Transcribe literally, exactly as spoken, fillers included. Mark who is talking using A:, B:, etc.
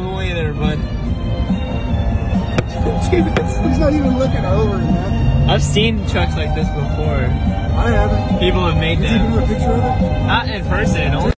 A: cool either, but
B: Dude, he's not even looking over, man.
A: I've seen trucks like this before.
B: I haven't.
A: People have made
B: Did you do
A: them.
B: a picture of it?
A: Not in person, only